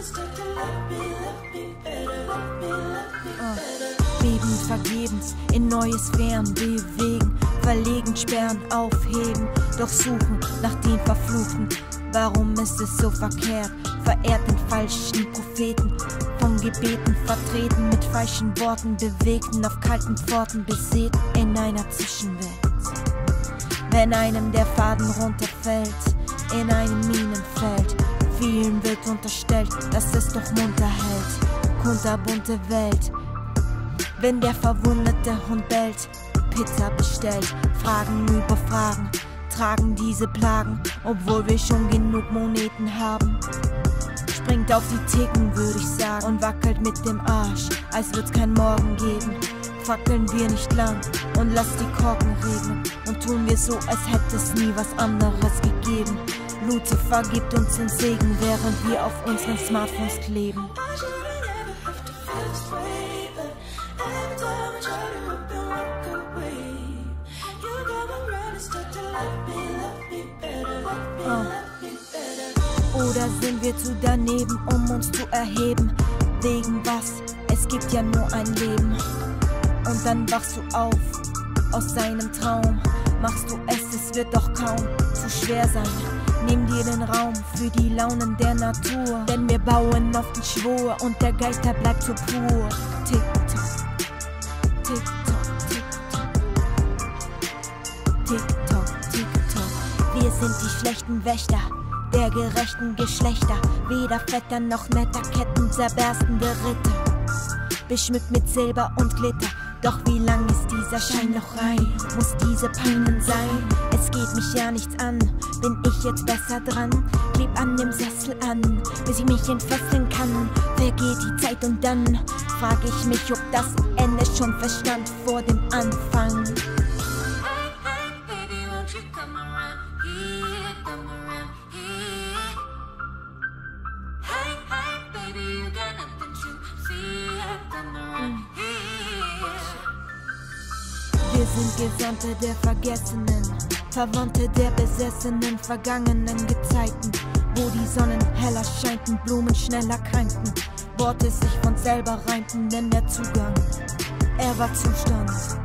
Bebend vergebens in neue Sphären bewegen, verlegen, sperren, aufheben, doch suchen nach dem Verfluchten. Warum ist es so verkehrt? Verehrt den falschen Propheten, von Gebeten vertreten, mit falschen Worten bewegten, auf kalten Pforten besät in einer Zwischenwelt. Wenn einem der Faden runterfällt, in einem Minenfeld, vielen wird unterstellt, dass es doch munter hält, kunterbunte Welt. Wenn der verwundete Hund bellt, Pizza bestellt, Fragen über Fragen, tragen diese Plagen, obwohl wir schon genug Moneten haben. Springt auf die Theken, würde ich sagen, und wackelt mit dem Arsch, als würd's kein Morgen geben. Fackeln wir nicht lang und lasst die Korken regnen und tun wir so, als hätte es nie was anderes gegeben. Lucifer gibt uns den Segen, während wir auf unseren Smartphones kleben. Oder sind wir zu daneben, um uns zu erheben? Wegen was? Es gibt ja nur ein Leben. Und dann wachst du auf aus seinem Traum. Machst du es wird doch kaum zu schwer sein. Nimm dir den Raum für die Launen der Natur, denn wir bauen auf den Schwur und der Geist, der bleibt so pur. Tick-Tock, Tick-Tock, Tick-Tock, Tick-Tock, Tick-Tock. Wir sind die schlechten Wächter der gerechten Geschlechter, weder fetter noch netter, Ketten zerberstende Ritter, beschmückt mit Silber und Glitter. Doch wie lang ist dieser Schein noch rein? Muss diese Peinen sein? Es geht mich ja nichts an. Bin ich jetzt besser dran? Kleb an dem Sessel an, bis ich mich entfesseln kann. Vergeht die Zeit und dann frag ich mich, ob das Ende schon verstand vor dem Anfang. Wir sind Gesandte der Vergessenen, Verwandte der besessenen, vergangenen Gezeiten, wo die Sonnen heller scheinten, Blumen schneller krankten, Worte sich von selber reimten, denn der Zugang, er war Zustand.